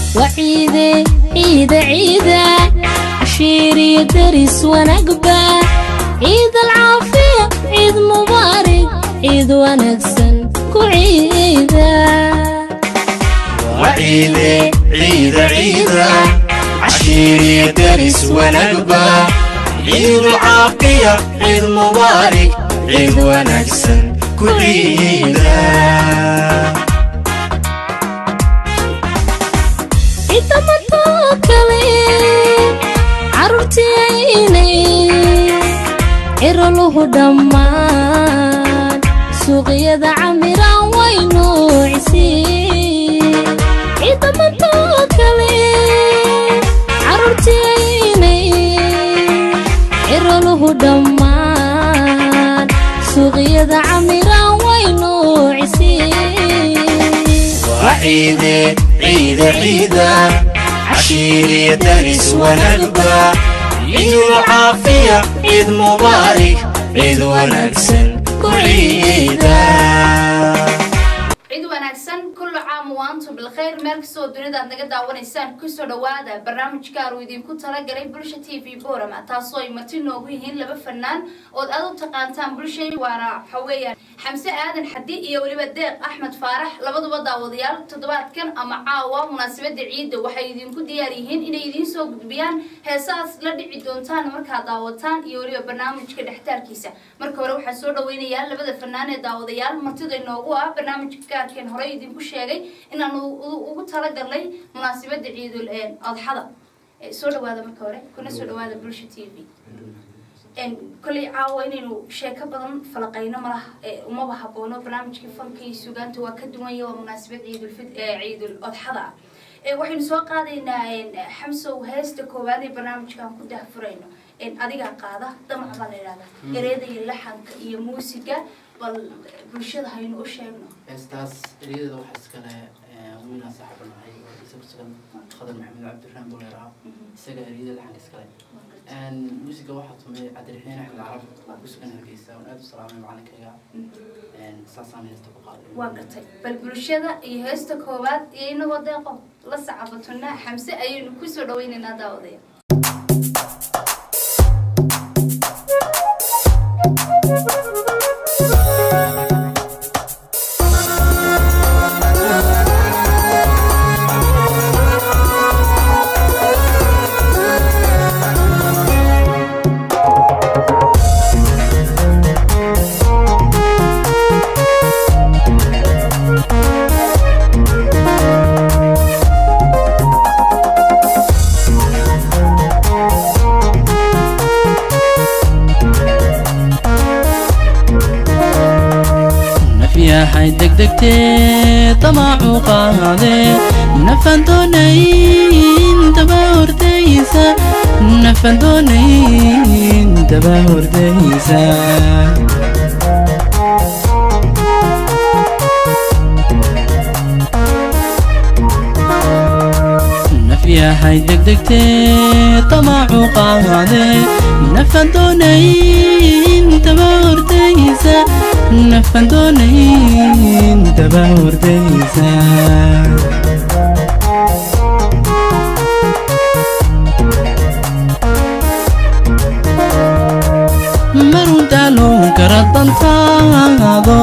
وعيدة عيدة عيدة عشيري درس ونقبة عيد العافية عيد مبارك عيد ونكسن كعيدة وعيدة عيدة عيدة عشيري درس ونقبة عيد العافية عيد مبارك عيد ونكسن كعيدة إذا ما توكلين عرفتي عيني إرلوه دمان سوقيا عميرا وينو عسين إذا ما توكلين عرفتي عيني إرلوه دمان سوقيا عميرا وينو عسين وعيدة عيدة عيدة عشيري درس ونقبة عيد العافية عيد مبارك عيد ونكسن كعيدة عيد ونكسن كل عام وانتم بالخير مالكسو دونيدا نقدا ونيسان كسو دوادا برنامج كارو يدين كنت لقلي بلشة تي في بورما تاسوي مرتين نوغيهين لبا فنان ود أدو تقانتان بلشي وانا حويا حمسة آدن حدي إيا وليبا ديق أحمد فارح لبادو بدا وضيال تدوات كان أما عاوا مناسبة عيد وحي يدين كو دياريهين إنا يدين سوق بيان هيساس لدي عيدونتان مركا داوتان إيا وليبا برنامج كدحتار كيسا مركا وروحا سودا وينيال لبدا فنان داوضيال مرتين نوغوا برنامج كان هوري يدين كو شيغي إن أنا ugu talagalay munaasabada ciidul adxada soo dhawaada marka hore kuna soo dhawaada bulsha TV kulli caawa inaynu sheeko badan falaqayno malaha uma haboono barnaamijka fanka iyo suugaanta waa ka duwan yahay munaasabada ciidul adxada waxaynu soo qaadaynaa xamso heesta koowaad ee barnaamijkan ku daahfurayno adiga qaada damac baa la yiraahdaa ereyada iyo laxanka iyo muusiga bal bulshada haynu u sheegno heestaas ereyada waxa iska leh ومن صاحبنا هاي سكسكن خضر محمد عبد الرحمن بوليرا سجى أريد الحين إسكالي أن موسيقى واحد من عبد الرحمن أحمد العرب وسكن هالكيسة ونادي السلام معنا كيا أن ساسان يستبقى وقتي بالبرشة يهستكوات ينو وداقة لسعبتنا حمسة أي نكسر دوين نادا وضيع حي دقدقتي طمع وقاضي نفن دونين تباور ديسا نفن دونين تباور ديسا نفيا حي دقدقتي طمع وقاضي نفن دونين تباور ديسا نفن دونين تباور ديسا مرون تالو كرطن فاضو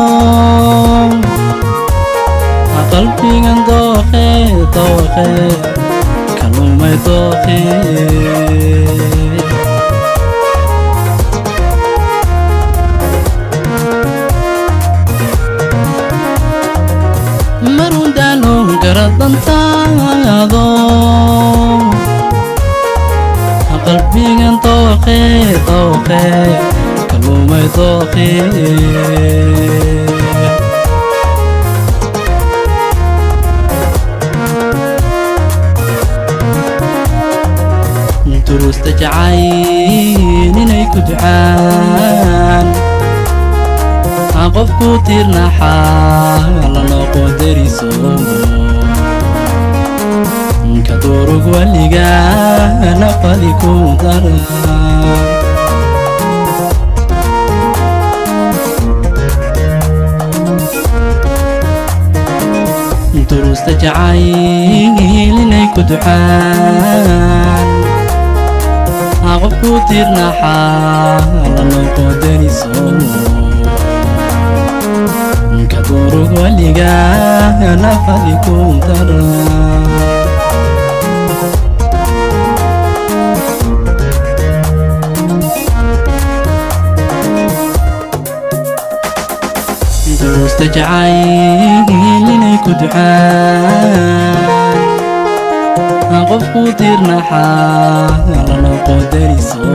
قلبي غندوخي طوخي كلمة طوخي قرضن تاضو قلبي كان طوخي طوخي كلمة طوخي دروس تجعين إنيكو دعان عقفكو تيرنا حال لنوقو دريسو كدورك واللقاء نقلكو دران duruusta jacayl inay ku duxaan qofku tirnaxaa la noqo dariso ka durug waliga nafadi ku dara duruusta jacayl inay ku duxaan qofku tirnaxaa la noqo dariso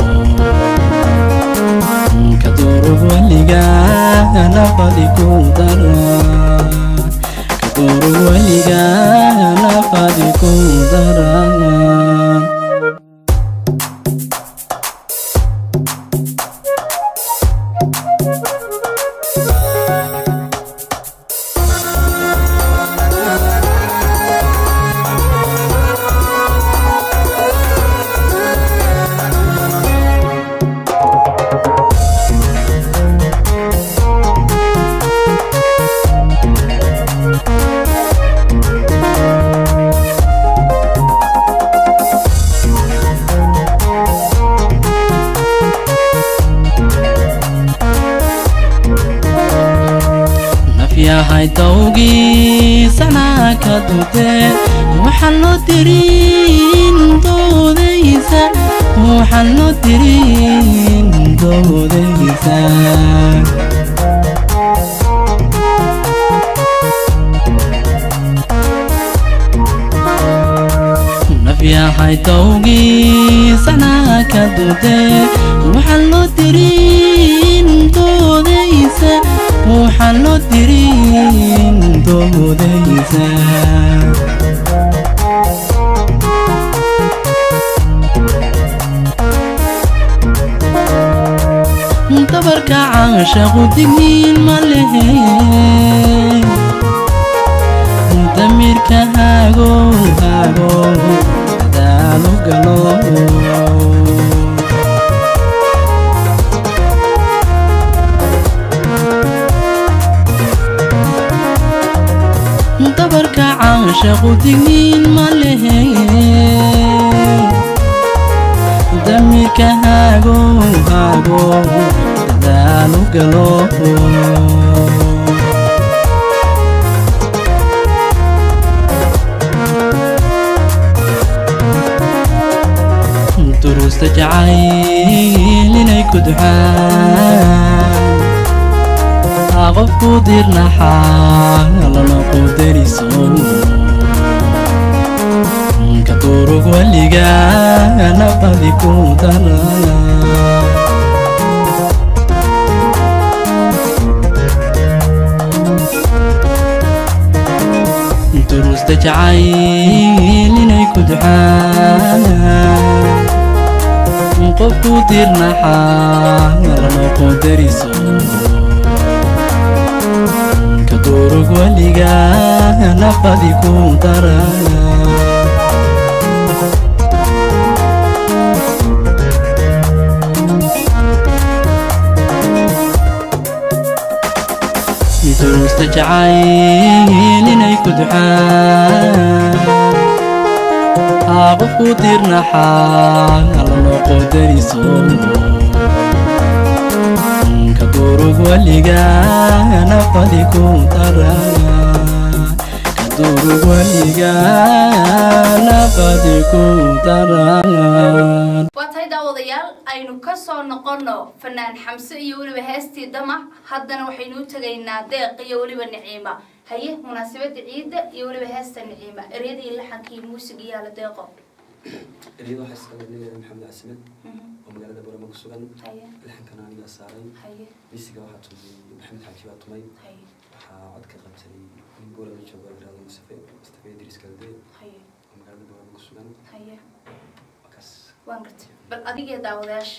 ka durug waliga nafadi ku dara ka durug waliga nafadi ku dara yahay dawgii sana ka dude waxaan loo dirin doodaysa waxaan loo dirin doodaysa naf yahay dawgii sana ka dude waxaan loo dirin doodaysa waxaan loo dirin doodaysa dabarka caashaqu digniin ma lehe damirka hago dadaalo galo dabarka caashaqu digniin ma lehe damirka hago dadaalo galo duruusta jacayl inay ku duxaan qofku dirnaxaa la noqo dariso ka durug waliga nafadi ku dara duruusta jacayl inay ku duxaan qofku dirnaxaa la noqo dariso ka durug waliga nafadi ku dara duruusta jacayl inay ku duxaan qofku dirnaxaa la noqo dariso ka durug waliga nafadi ku dara ka durug waliga nafadi ku dara waatay daawadayaal aynu ka soo noqono fanaan xamse iyo waliba heestii damac haddana waxaynu u tagaynaa deeq iyo waliba niciima haye munaasabada ciida iyo waliba heesta niciima ereyadii laxankii muusiga iyo la deeqo ereyada waxaa iska wadnay maxamed casmed oo magaalada Boorama ku sugan laxankana aniga saaray musiga waxaa tumay maxamed xaaji baa tumay waxaa cod ka qabtay nin Boorama jooga raado Mustafa Idris Kalde oo magaalada Boorama ku sugan waan gartay bal adiga daawadayaasha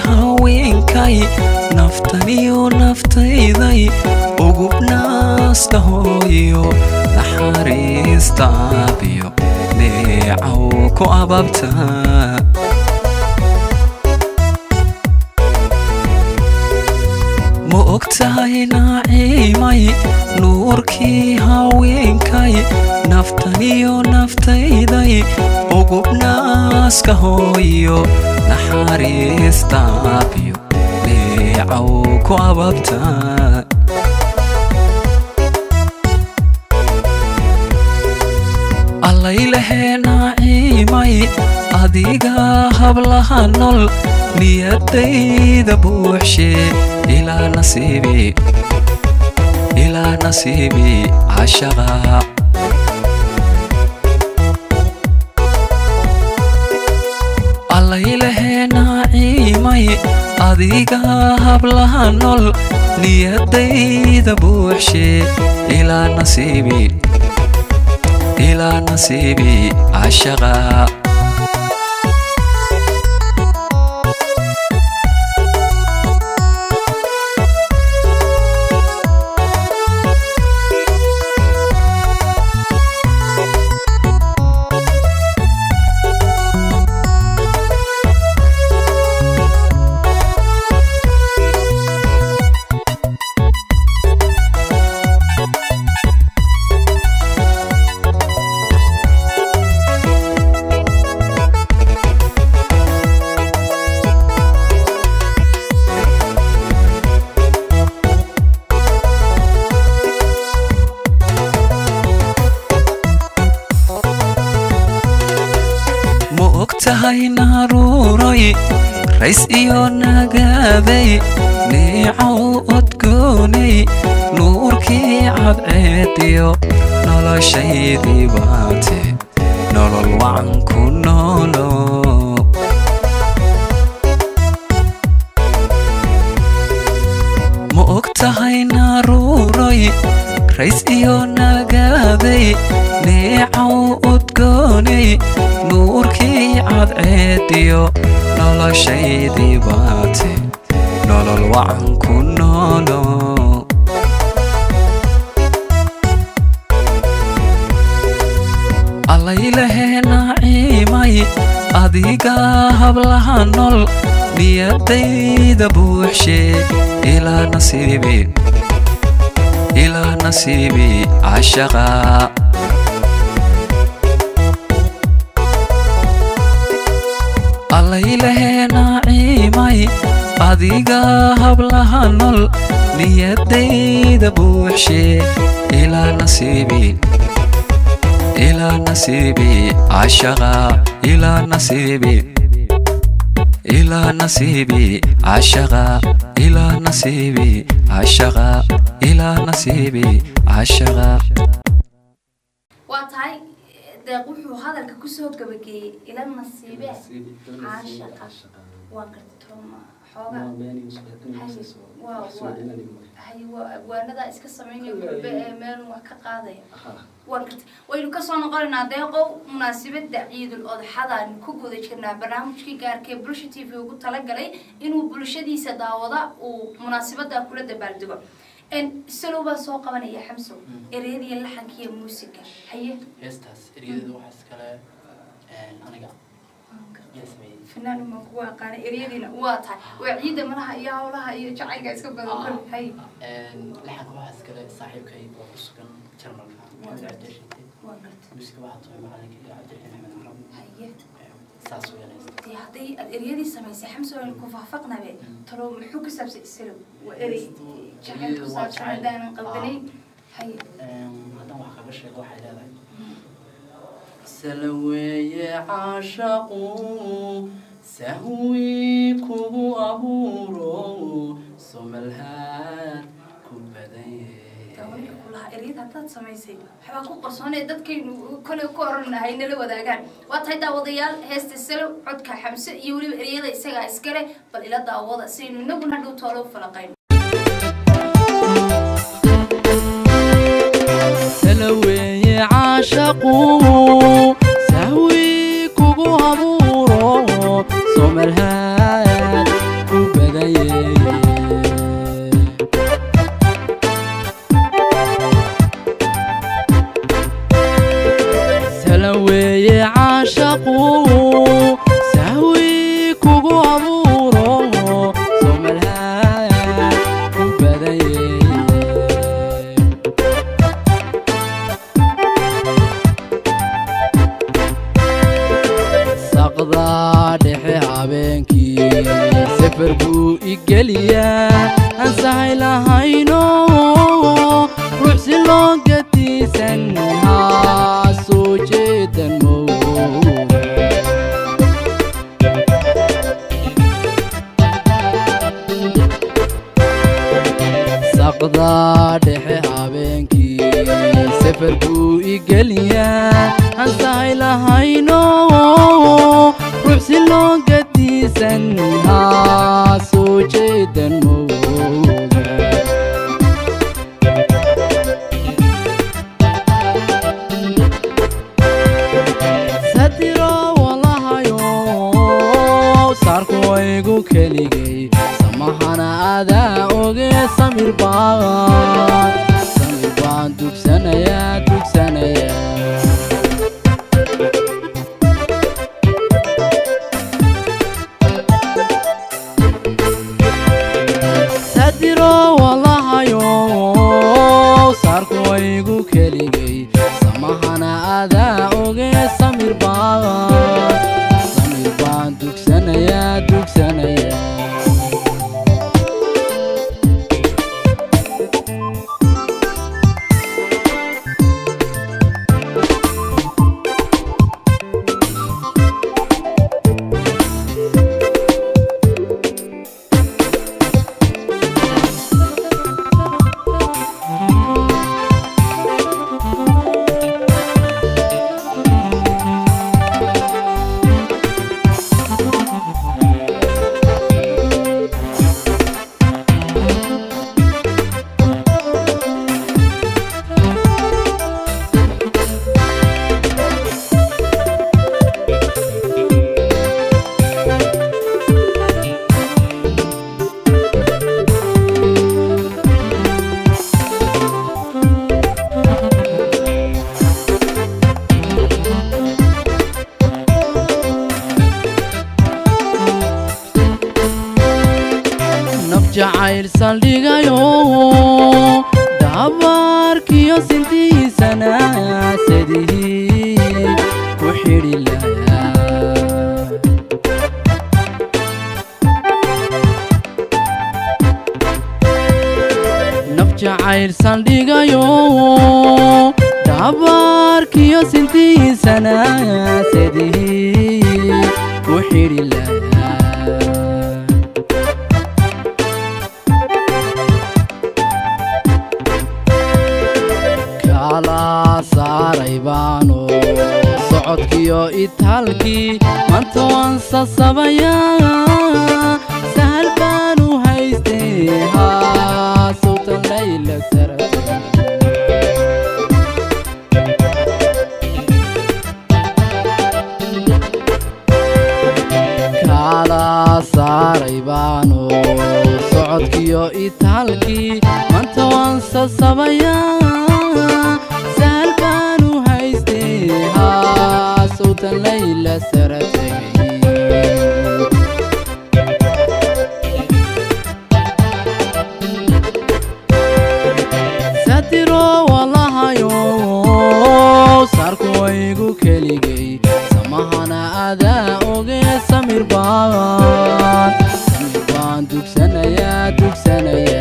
haweenkay naftaniyo naftayday ugub naasta hooyo naxariista aabiyo neecaw ku ababta ma ogtahay naciimay nuurkii haweenkay naftaniyo naftayday ugub naaska hooyo naxariista aabiyo neecaw ku ababta allaylehe naciimay adiga hablaha nol niyadayda buuxshe ilaa nasiibi cashaqa allaylehe naciimay adiga hablaha nol niyadayda buuxshe ilaa nasiibi cashaqa tahay naruuray rays iyo nagaaday neecaw odgoonay nuurkii cadceediyo noloshaydii baate nolol wacan ku noolo ma og tahay naruuray rays iyo nagaaday neecaw odgoonay nuurkii cadceediyo noloshaydii baate nolol wacan ku noolo allaylehe naciimay adiga hablaha nol niyadayda buuxshe ilaa nasiibi cashaqa allaylehe naciimay adiga hablaha nol niyadayda buuxshe ilaa nasiibi cashaqa ilaa nasiibi cashaqa ilaa nasiibi cashaqa ilaa nasiibi cashaqa waa tahay deeq wuxuu hadalka kusoo gabageyey ila nasiibe caashaqa waa gartoma xoogaa abwaanadaa iska sameynaya gurbe ee meelun wax ka qaadaya waa garta waynu kasoo noqonaynaa deeqow munaasabada ciidul odxadaan ku guda jirnaa barnaamijkii gaarkee bulsha t v ugu talagalay inuu bulshadiisa daawada uu munaasabada kula dabaaldego salow baa soo qabanaya xamsow ereyadiiyo laxankiiyo muusiga haye heestaas ereyada waxaas kale aniga فنان ما هو قال إريدنا واضح وعيد منها يا والله هي جعل جالس كبر كل هاي لحق واحد كذا صاحب كي وقصكم ترمل واحد عدش بس كواحد طيب عليك عدش من الحرم هاي ساسو يعني هذه الإريدي سمي سحمسوا الكفافقنا به ترى محوك سبس السلو وإريد جعل كسر شعدان قبلين هاي هذا واحد بس واحد هذا سلوي عاشقو سهوي كوبو أبورو سملهات كوبدي كلها إريد هذا سميسي حبا كو قرصوني دادكين كل كورنا هاي نلو وداقان واتهاي داوضيال هيست السلو عدك حمسة يولي إريد إساقا إسكالي بل إلا داوضا سينو نقو نردو طولو فلقين سلوي عاشقو سهوي كوبو أبورو سملهات igeliya aan sahaylahayno ruux si loo gatiisan haa soo jeedan mooga saqda dhexe habeenkii safar buu igeliya aan sahaylahayno ruux si loo gatiisan haa soo jeedan mooga satiro walahayo saarku igu keligay samahana adaa oge samir baan dugsanaya satiro walahayo saarku igu keligay samahana adaa oge samir baan dugsanaya jacayl saldhigayo dabarkiyo sintiisana sadihii ku xidhi lahaa naf jacayl saldhigayo dabarkiyo sintiisana sadihii ku xidhi lahaa saaray baano socodkiyo itaalkii maanta waan sasabayaa sahal baanu haystay haa sawtan layla sarata kala saaray baano socodkiyo itaalkii maanta waan sasabayaa صوتا ليلى سرتي ساترو والله يو صاركو ايغو كليغي سماهنا ادا اوغي سمير بان دوكسنايا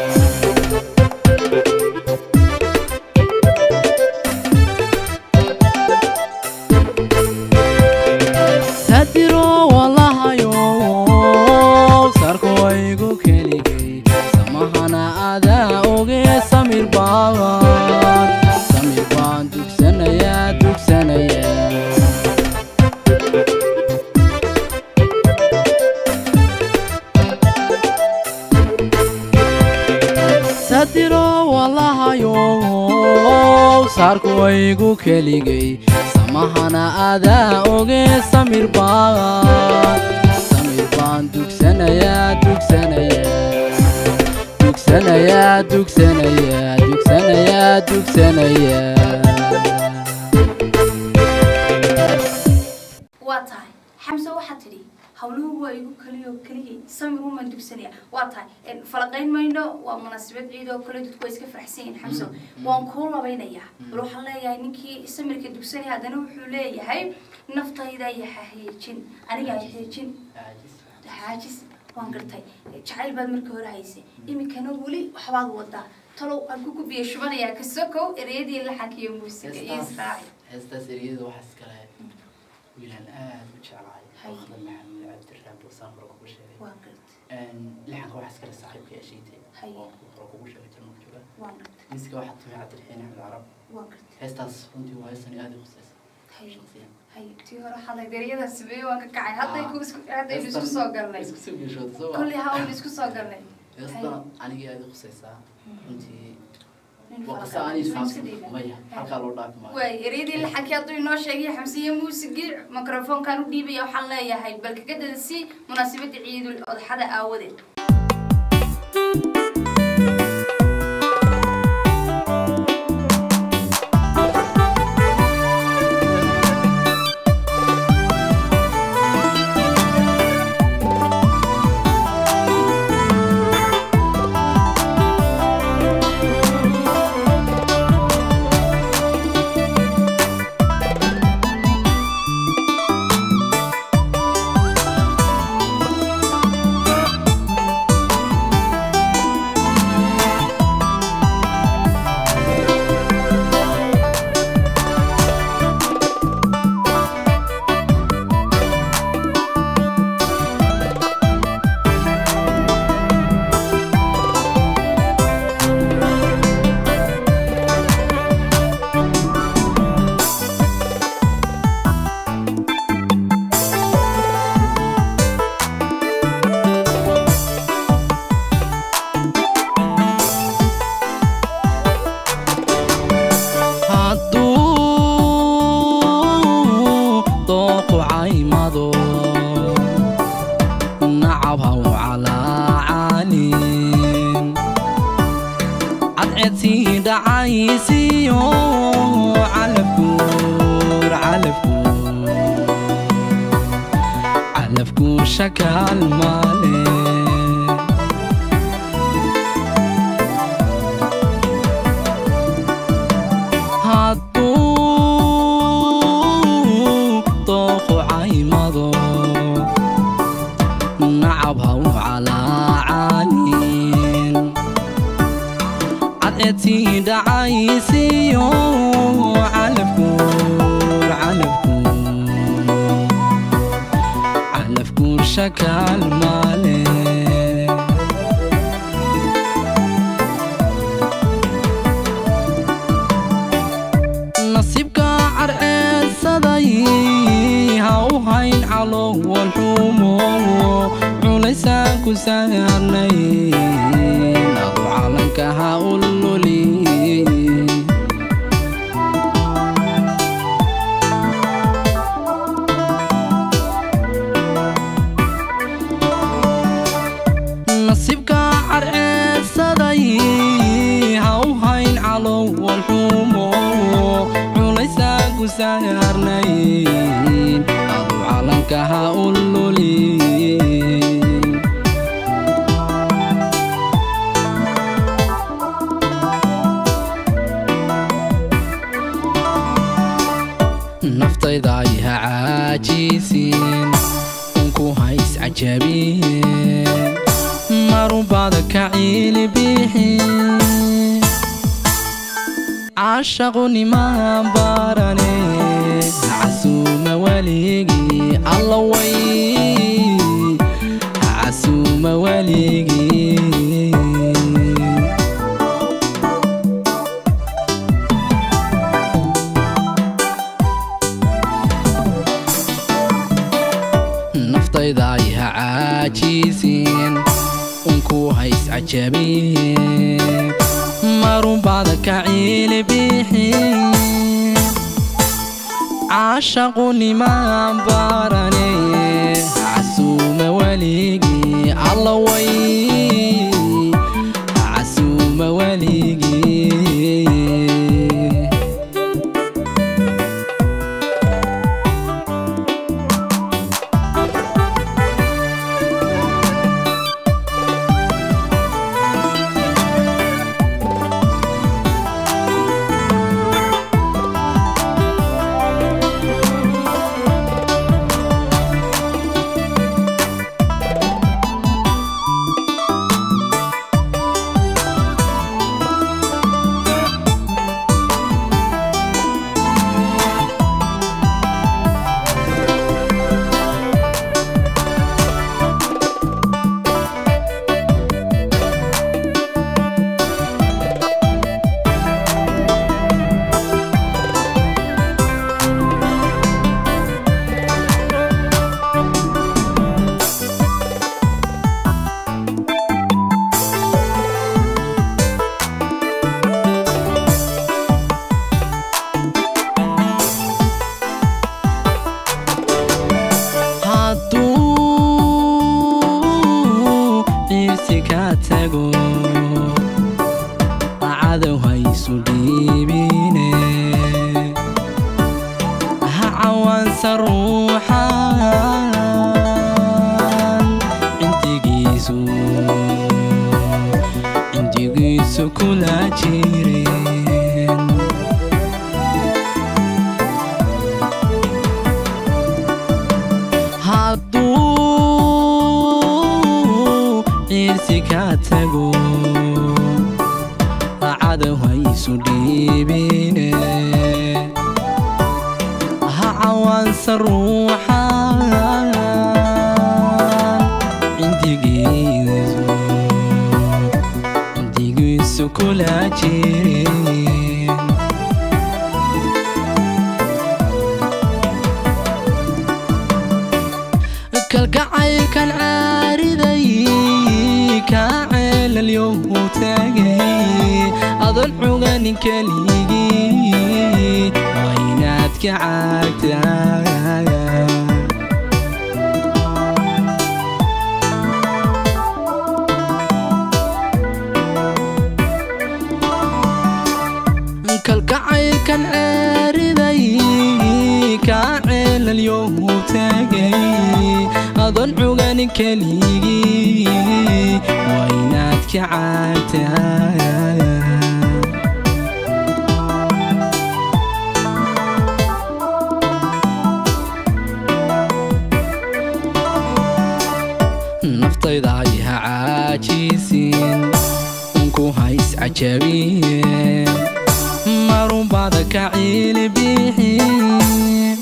saarku igu keligay samahana adaa oge samir baan dugsanaya waa tahay xamso waxaad tidhi hawluhu waa igu kaliya samir uma dugsanaya waa tahay falaqayn mayno waa munaasabad ciid oo kale dadku iska faraxsan yihiin xamso waan ku labaynayaa bal waxaan leeyahay ninkii samirka dugsanaya hadana wuxuu leeyahay naftayda iyo xaajin aniga xaajin waan gartay jacayl baad markii hore haysay imikana weli waxbaad wadaa talow aan ku kubiye shubanayaa ka sokow ereyadii laxanka iyo muusiga iyo israaci heestaas ereyada waxaas kale wiilaan aad u jeclahay khadar maxamed cabdiraan bulsaan hore kugu sheegay waan gartay laxanka waxaas kale saaxiibka yeeshiitay oo hore kugu sheegay jarmal jooga waan gartay miiska waxaa tumay cabdiraxiin axmed carab waan gartay heestaas runtii waa heestan aad u khusaysa shakhsiyan tii hore xalay ereyada sameeyay waan ka kacay hadday isku soo galnay isku soo geeshooda soo kulli hawl isku soo galnay heestan aniga aad u khusaysaa runtii وقصاني فاصل مية حلقة لو ضاف ما ويريد اللي حكيته إنه شيء حمسية موسيقى ميكروفون كانوا ديبي أو حلا يا هاي بل كده السي مناسبة عيد الأضحى أودي شكل مالي هاتو طوخ عيمضو نعبها وعلى عانين عدتي دعايسيو علفكور علفكور شكل مالي نصيبك عرقل صدي هاو هاين علو والحومو عليسان كساني نضو علنك هاولو لي نصيبك عرقل صدي هاو هاين علو والحومو عليسان كساني نضو علنك هاولو لي naftayda iha caajisin unku hays cajabin marubada kaciili bixin caashaqu nimaan barane casuuma waligii alla way casuuma waligii naftayda iha caajisin unku hays cajabin marubada kaciili bixin caashaqu nimaan barane casuuma waligii alla way casuuma waligii كاتاغو عادو هايسو ديبيني هعوان سروحان انتيجيسو كلا جيرين هادو عيرسي كاتاغو عادو هايسو ديبيني هعوان سروحان انتيجيسو كلا جيرين كالقعي كان عارضي كاعل اليوم تاقي أظن عغاني كاليجي ويناتك عاقتا كالقعي كان عارضي كاعل اليوم تاقي أظن عغاني كاليجي ويناتك عاقتا نفتيض عليها عاجزين انكو هايس عجبين مارون بعدك عيل بيحين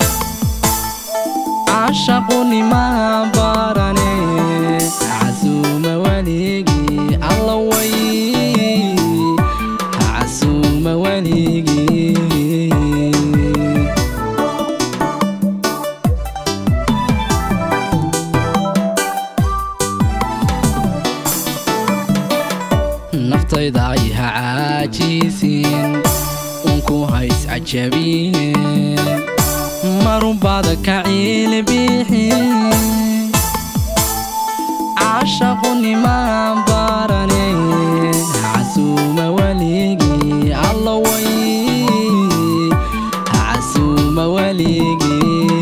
عشقوني ما باراني عزوم وليقي الله وي عزوم وليقي نفتيض عليها عاجزين انكو هايس عجبين مارون بعدك عيل بيحين عشقوني ما باراني عزوم وليقي الله وي عزوم وليقي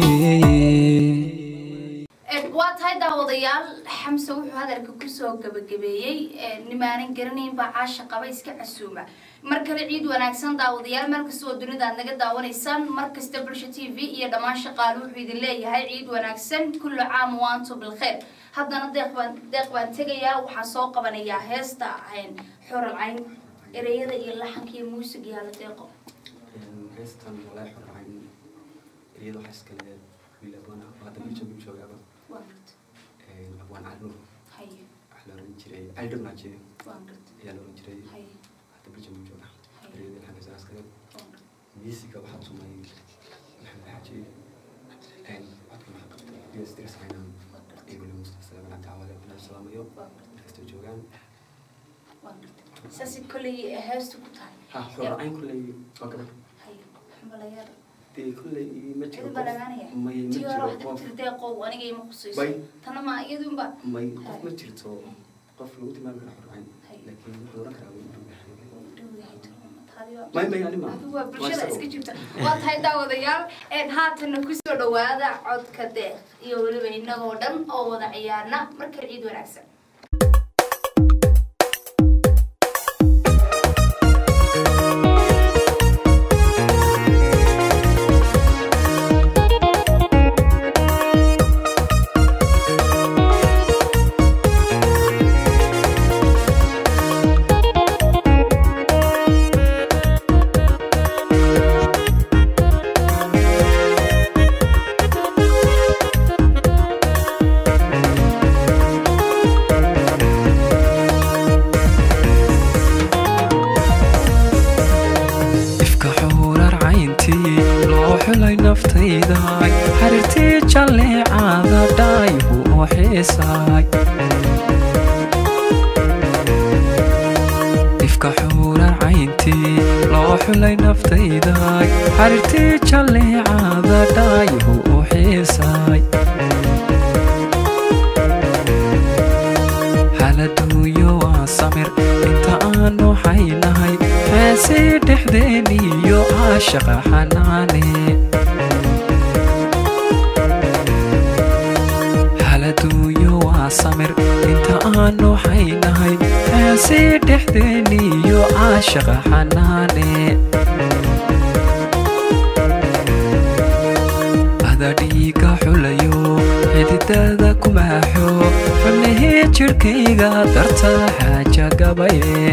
waatahay daawadayaal xamse wuxuu hadalka ku soo gabagabeeyay nimaanan garanayn ba caasha qaba iska casuuma markale ciid wanaagsan daawadayaal markastoo dunida aad naga daawanaysaan markasta bulsha TV iyo dhamaan shaqaaluhu wuxuu idin leeyahay ciid wanaagsan kullu caam wa antum bil khair haddana deeq baan tagayaa waxaa soo qabanayaa heesta xural cayn ereyada iyo laxanka iyo muusiga la deeqo heestan walaa xural cayn ereyada waxa iska leeyahay wiilabana hadda bulshada joogaaba أبوان عالنور هاي أحلى رنجري عالدم ناجي يا لو رنجري هاي حتى بيجي من جونا ريد الحاجة زاس كده ميسيكا واحد سماي محمد حاجي إن واحد ما حققت يسترس عنا يقول لي مستسلم أنا تعالى بنا السلام يوم استوى جوان ساسي كلي هاستو كتاي ها حور عين كلي وكذا هاي حملايات دي كلي متجر ما يمتجر تلتقوا وأنا جاي مخصوص تنا ما يدوم بقى ما يقف متجر تو قف لو تمام كنا حرين لكن حضورك راوي ما يعني ما هو برشلونة إسكتشفت واتهاي داوديال إن هاتنا كسر دوادا عد كده يقولوا بيننا غودن أو وضع عيارنا مركل عيد ونعكسن حرتي جلي عاذا دايبو وحيساي إفكا حورا عينتي روح لي نفتيداي حرتي جلي عاذا دايبو وحيساي حالة دويو waa samir inta aanu haynahay heesii dhexdeeniyo caashaqa xanaane haladuuyo waa samir inta aanu haynahay heesii dhexdeeniyo caashaqa xanaane dhiiga xulayo xididada kumaaxo xubnihii jirhkayga darta xaaja gabaye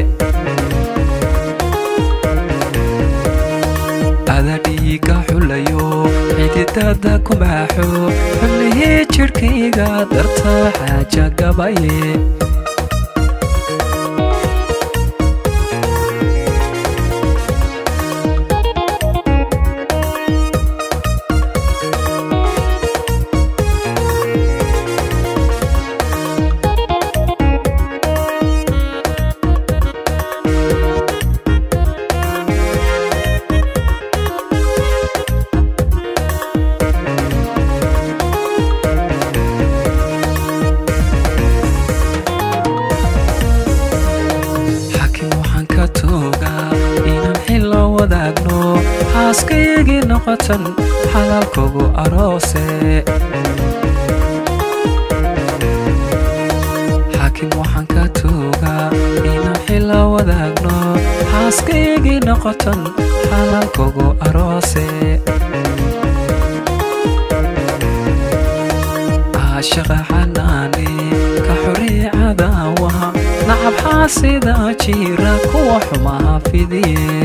ada dhiiga xulayo xididada kumaaxo xubnihii jirhkayga darta xaaja gabaye xaaskaygii noqotan xalaalkogu aroose xaakim waxaan ka toogaa inaan xila wadaagno xaaskaygii noqotan xalaalkogu aroose caashaqa xanaane ka xoree cadaawaha nacab xaasida jiira kuwa xumaha fidiye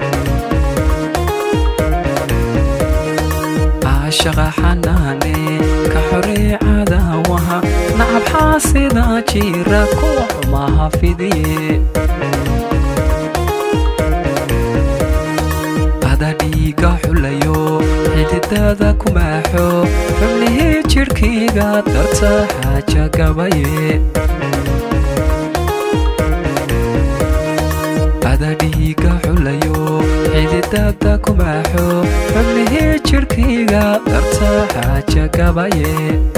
caashaqa xanaane ka xoree cadaawaha nacab xaasida jiira kuwa xumaha fidiye ada dhiiga xulayo xididada kumaaxo xubnihii jirhkayga darta xaaja gabaye ada dhiiga xulayo xididada kumaaxo xubnihii jirhkayga darta xaaja gabaye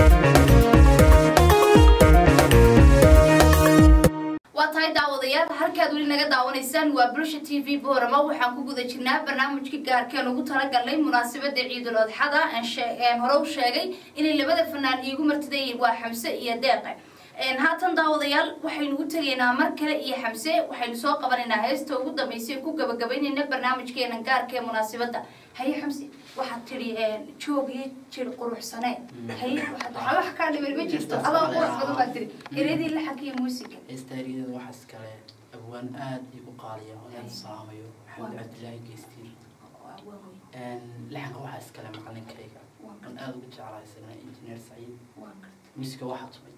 waa tahay daawadayaal halkaad weli naga daawanaysaan waa bulsha TV Boorama waxaan ku guda jirnaa barnaamijka gaarka ugu talagalay munaasabada Ciidul Adxada aan hore u sheegay inay labada fanaan iigu martidayeen waa Xamse iyo Deeqe haatan daawadayaal waxaynu u tageynaa mar kale iyo Xamse waxaynu soo qabanaynaa heesta ugu dambeysay ku gabagabaynayna barnaamijkeena gaarka ee munaasabada haye Xamse waxaad tiri joogii jir quruxsane haye waxaad wax ka dhibir ma jirto adoo qurux badan baad tiri ereydii la xakiyo muusiga heestaariyada waxaas kale abwaan aad igu qaaliya oo aan saamayo maxamed cabdilaahi geestiir laxanka waxaas kale macalinkayga aan aad ugu jeclahay isagana injineer saciid muusiga waxaa tumay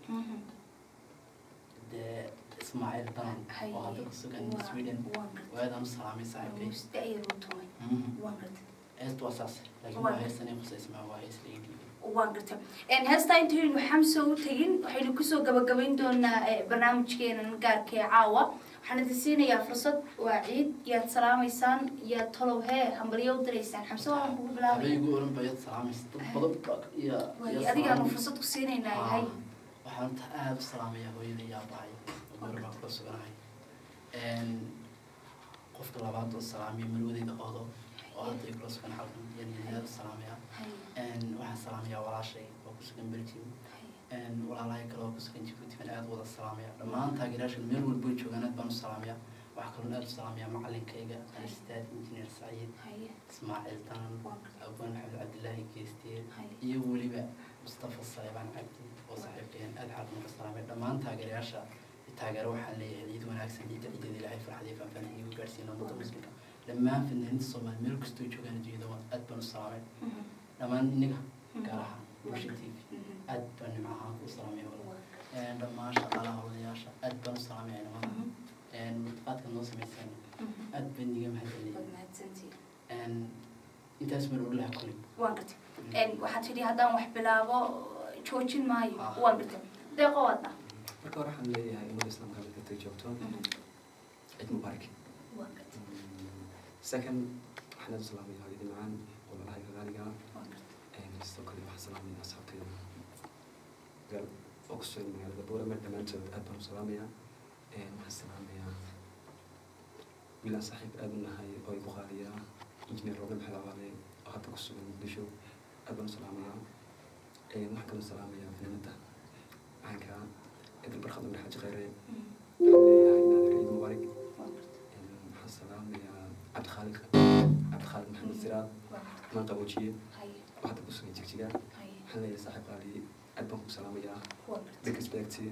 اسماعيل طن وهذا السجن سويدن وهذا مسامي صاحبي است واساس لكن ما هي سنة خص اسمه وهي سليدي وانقرت إن هستا إنتين محمسة وتجين وحين كسو جبين دون برنامج كينا نقار كعاوة حنتسينا يا فرصة وعيد يا سلام يسان يا طلو هي همبريو دريسان حمسة وهم بقولها يقولون بيت سلام يستقبل يا أديك أنا فرصة كسينا هاي waxaan aad u salaamayaa hooyada iyo aabbahay guriga kula suganahay qofka labaad oo salaamiya marwadayda qoodo oo hadda ay kula sugan halkan aad u salaamayaa waxaan salaamayaa walaashay oo ku sugan Belgium walaalahay kale oo ku sugan Djibouti baan aad wada salaamayaa dhammaan taageerayaasha meel walba ay joogaan aad baan u salaamayaa waxaa kaloo aad u salaamayaa macalinkayga ustaad injineer Saciid Ismaaciil Tanan abwaan Maxamed Cabdilaahi Geestiir iyo weliba Mustafa Saybaan Cabdi وصاحبكين أدحر من السلامة دمان تاجر ياشا تاجر وحنا ليد وناكسن ليد عيد الله فرحة فنفني وقرسينا متمسكين لما في النهاية الصومال ملك ستوجو كان جيدا أدبن السلامة لما نيجا كراها وشتي أدبن معها السلامة ولا لما شاء الله هو ياشا أدبن السلامة يعني ما متقاد كنوس ميسان أدبن نيجا مهدلي أنت اسمه ولا كلي وقت وحتى هذا وحبلابو joojin maayo waan dhigtay deeqo wada marka waxaan leeyahay in islaamka mid ka joogto cid mubaarak second waxaan salaamayaa hooyadii macaan walaalahay gaaliga sidoo kale waxaan salaamayaa asxaabtayda gal oo ku soo magaalada Boorama dhammaantood aad baan u salaamayaa wiilaan saaxiib aad u nahay oo igu qaaliyaa injineer roble maxamed cawaale oo hadda ku sugan muqdisho aad baan u salaamayaa waxaan kaloo salaamayaa fanaanada caanka idil barkad umar xaaji khayre waxaan leeyahay naadir ciid mubaarak waxaan salaamayaa cabdikhaalid maxamed siraad maan qaboojiye oo hadda ku sugan jigjiga waxaan leeyahay saaxiib qaali aad baan ku salaamayaa disrespect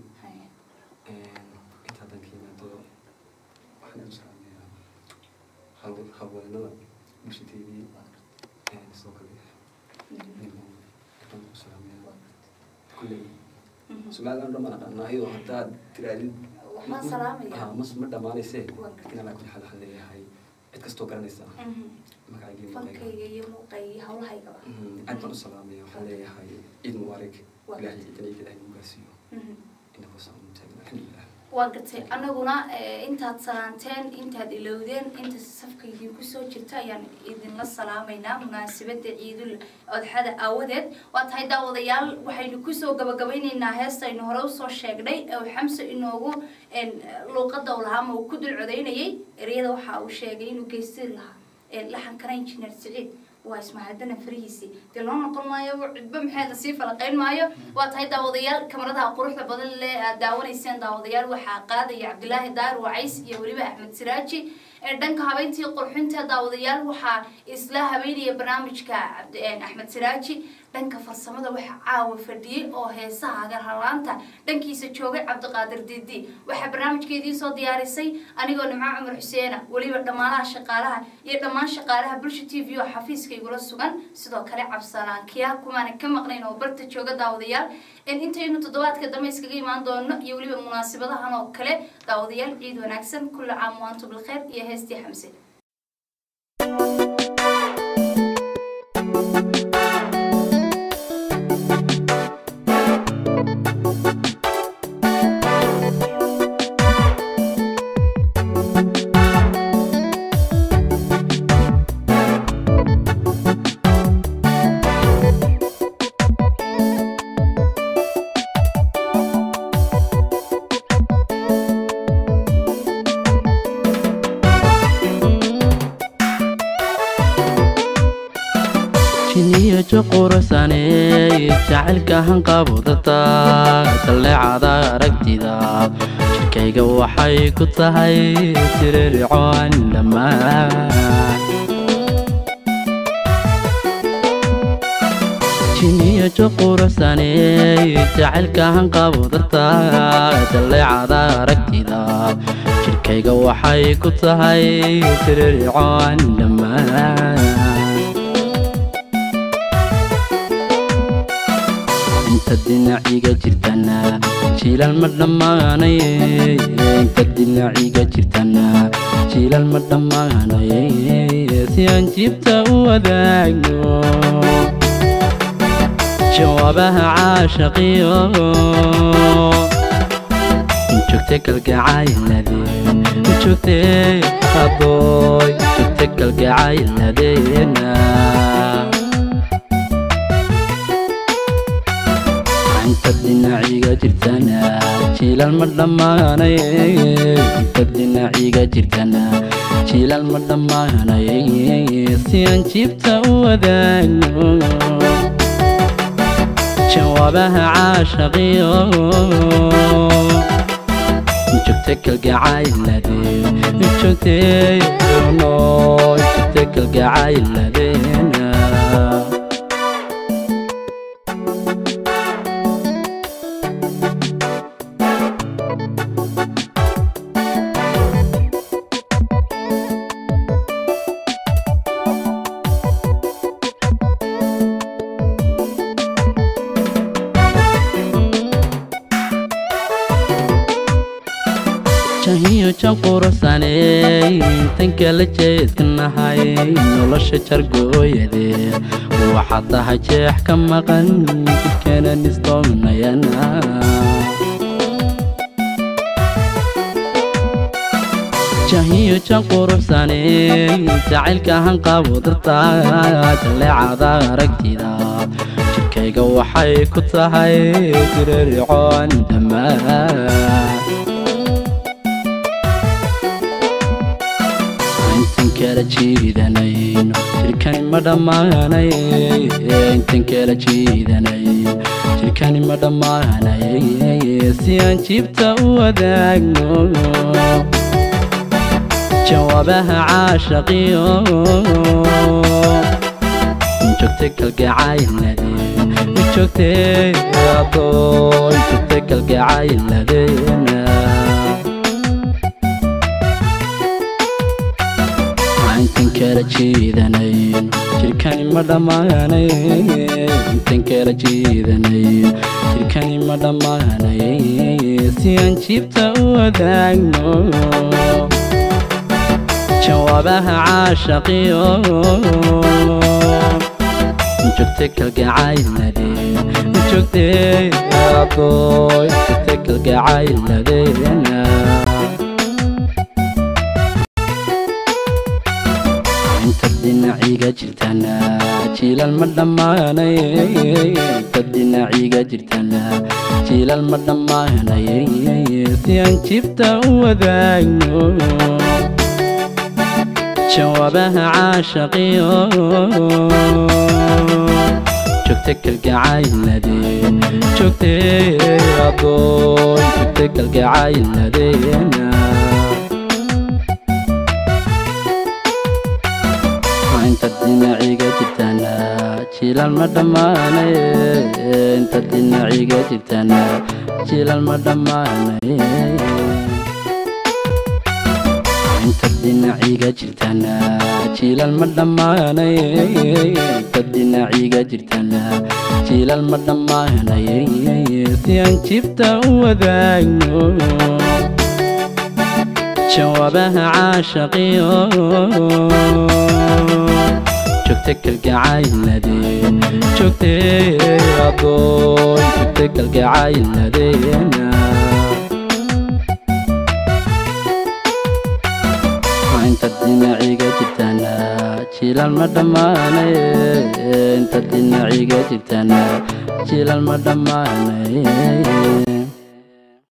inta haddan ka yimaado waxaan u salaamayaa haweenada bulsha t v sidoo kale baan ku salaamayaa kulley Somaliland dhammaan aqaanaa iyadoo haddaad tiraadid ma dhammaanaysee lakin alaa kulli xaal waxaan leeyahay cid kastoo garanaysa magacayga iyo muuqayga aad baan u salaamaya waxaan leeyahay ciid mubaarak ilaahay ciidana ilaahay nagu gaarsiiyo inagoo saan u taagna alxamdulilah waa gatay anaguna intaad salaanteen intaad ilowdeen inta safka idinku soo jirta ayaan idinla salaamaynaa munaasabada ciidul adxada aawadeed waa tahay daawadayaal waxaynu kusoo gabagabaynaynaa heestaynu hore usoo sheegnay oo xamse inoogu luuqada u lahaa ma uu ku dul codaynayay ereyada waxa uu sheegay inuu geystir lahaa laxankana injineer Siciid waa ismaaciidana fariisi de loo noqon maayo cidba maxay la sii falaqayn maayo waa tahay daawadayaal kamaradaha quruxda badan leh aad daawanaysaan daawadayaal waxaa qaadaya Cabdilaahi Daar Wacays iyo waliba Axmed Siraaji dhanka habeyntii qurxinta daawadayaal waxaa isla habeynaya barnaamijka Axmed Siraaji dhanka farsamada waxa caawa fadhiyay oo heesaha garhalaanta dhankiisa joogay Cabdiqaadir Diidi waxa barnaamijkeedii soo diyaarisay anigoo Nimco Cumar Xuseen waliba dhamaanaha shaqaalaha iyo dhamaan shaqaalaha bulsha TV oo xafiiska igula sugan sidoo kale cabsalaankiya kumaana ka maqnayn oo barta jooga daawadayaal intaynu toddobaadka dambe iskaga imaan doono iyo waliba munaasabadahan oo kale daawadayaal ciid wanaagsan kullu caam wa antum bil khair iyo heestii Xamse قرصاني جعلك هنقابضتا طلعada aragtida jirkayga waxay ku tahay tiriricoon dhamaan jiniyo qurصاني جعلك هنقابضتا طلعada aragtida jirkayga waxay ku tahay tiriricoon dhamaan dinaciga jirtana jilal ma dhamaanay inta dinaciga jirtana jilal ma dhamaanay si aan jibta u wadaagno jawaabaha caashaqiyo joogtay kalgacayladeen joogtay adoy joogtay kalgacayladeena dinaciga jirtana jilal ma dhamaanay inta dinaciga jirtana jilal ma dhamaanay si aan jibta u wadaagno jawaabaha caashaqiyo joogtay kalgacayladeen joogtay joogtay kalgacayladeena qurصاني tankala jeedkanahay nolosha jargooyade waxa tahay jeex ka maqan kana nistoonayana jahiyo qurصاني jacaylka hanqabudta jaleecada aragtida jirkayga waxay ku tahay tiriricoon dhamaan kala jiidanayno jirkani ma dhammaanay intan kala jiidanay jirkani ma dhammaanay si aan jiibta u wadaagno jawaabaha caashaqiyo joogtay kalgacayladeen joogtay adoon joogtay kalgacayladeena intan kala jiidanayn jirkani ma dhammaanay intan kala jiidanayn jirkani ma dhammaanay si aan jiibta u wadaagno jawaabaha caashaqiyo joogtay kalgacayladeen joogtay adoon joogtay kalgacayladeena dinaciga jirtana jiilal ma dhammaanay inta dinaciga jirtana jiilal ma dhammaanay si aan jiibta u wadaagno jawaabaha caashaqiyo joogtay kalgacayladeen joogtay adoon joogtay kalgacayladeena inta dinaciga jirtana jiilal ma dhammaanay inta dinaciga jirtana jiilal ma dhammaanay inta dinaciga jirtana jiilal ma dhammaanay inta dinaciga jirtana jiilal ma dhammaanay si aan jiibta u wadaagno jawaabaha caashaqiyo joogtay kalgacayladeen joogtay adoon joogtay kalgacayladeena inta dinaciga jirtana jiilal ma dhammaanay inta dinaciga jirtana jiilal ma dhammaanay